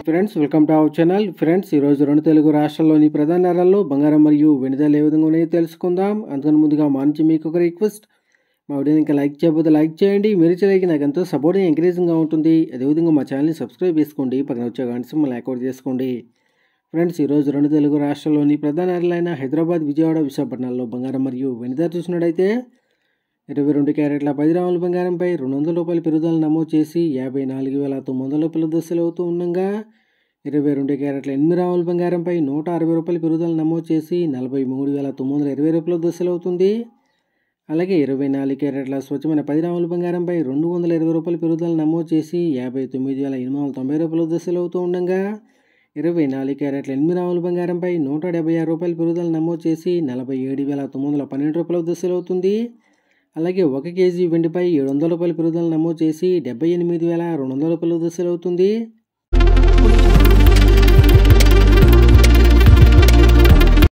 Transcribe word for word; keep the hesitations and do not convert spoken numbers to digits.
Friends, welcome to our channel. Friends, ఈరోజు రెండు తెలుగు రాష్ట్రాల్లోని ప్రధాన నగరాల్లో బంగారం మరియు వెండి ధరలు ఏ విధంగా ఉన్నాయో తెలుసుకుందాం. అందుకని ముందుగా మా నుంచి మీకు ఒక రిక్వెస్ట్, మా వీడియోని ఇంకా లైక్ చేయకపోతే లైక్ చేయండి. మీరు చేయడానికి నాకు ఎంతో సపోర్టింగ్ ఎంకరేజింగ్గా ఉంటుంది. అదేవిధంగా మా ఛానల్ని సబ్స్క్రైబ్ చేసుకోండి, పక్కన వచ్చే గంట సింబల్ యాక్టివేట్ చేసుకోండి. ఫ్రెండ్స్, ఈరోజు రెండు తెలుగు రాష్ట్రాల్లోని ప్రధాన నగరాలైన హైదరాబాద్, విజయవాడ, విశాఖపట్నాల్లో బంగారం మరియు వెండి ధర చూసినట్టయితే ఇరవై రెండు క్యారెట్ల పది గ్రాముల బంగారంపై రెండు వందల రూపాయల పెరుగుదల నమోదు చేసి యాభై నాలుగు వేల తొమ్మిది వందల రూపాయల దశలు అవుతూ ఉండగా, ఇరవై రెండు క్యారెట్ల ఎనిమిది గ్రాముల బంగారంపై నూట అరవై రూపాయల పెరుగుదల నమోదు చేసి నలభై మూడు వేల తొమ్మిది వందల ఇరవై రూపాయల దశలు అవుతుంది. అలాగే ఇరవై నాలుగు క్యారెట్ల స్వచ్ఛమైన పది గ్రాముల బంగారంపై రెండు వందల ఇరవై రూపాయల పెరుగుదల నమోదు చేసి యాభై తొమ్మిది వేల ఎనిమిది వందల తొంభై రూపాయల దశలు అవుతూ ఉండగా, ఇరవై నాలుగు క్యారెట్ల ఎనిమిది గ్రాముల బంగారంపై నూట డెబ్బై ఆరు రూపాయల పెరుగుదల నమోదు చేసి నలభై ఏడు వేల తొమ్మిది వందల పన్నెండు రూపాయల దశలు అవుతుంది. అలాగే ఒక కేజీ వెండిపై ఏడు వందల రూపాయల పెరుగుదల నమోదు చేసి డెబ్బై ఎనిమిది వేల రెండు వందల రూపాయల దశలు అవుతుంది.